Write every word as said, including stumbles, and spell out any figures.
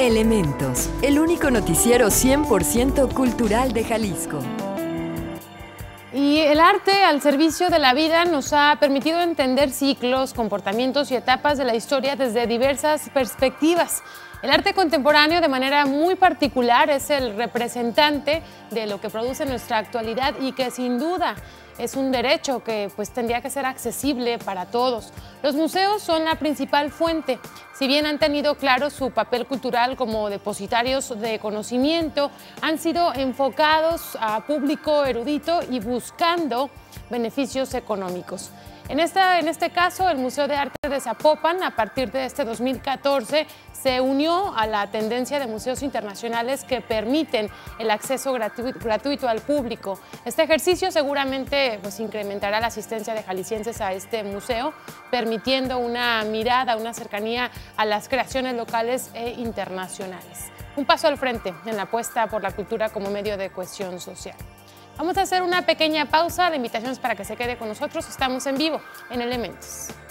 Elementos, el único noticiero cien por ciento cultural de Jalisco. Y el arte al servicio de la vida nos ha permitido entender ciclos, comportamientos y etapas de la historia desde diversas perspectivas. El arte contemporáneo, de manera muy particular, es el representante de lo que produce nuestra actualidad y que sin duda es un derecho que pues tendría que ser accesible para todos. Los museos son la principal fuente. Si bien han tenido claro su papel cultural como depositarios de conocimiento, han sido enfocados a público erudito y buscando beneficios económicos. En, esta, en este caso, el Museo de Arte de Zapopan, a partir de este dos mil catorce, se unió a la tendencia de museos internacionales que permiten el acceso gratuito, gratuito al público. Este ejercicio seguramente pues, incrementará la asistencia de jaliscienses a este museo, permitiendo una mirada, una cercanía a las creaciones locales e internacionales. Un paso al frente en la apuesta por la cultura como medio de cohesión social. Vamos a hacer una pequeña pausa. La invitación es para que se quede con nosotros. Estamos en vivo en Elementos.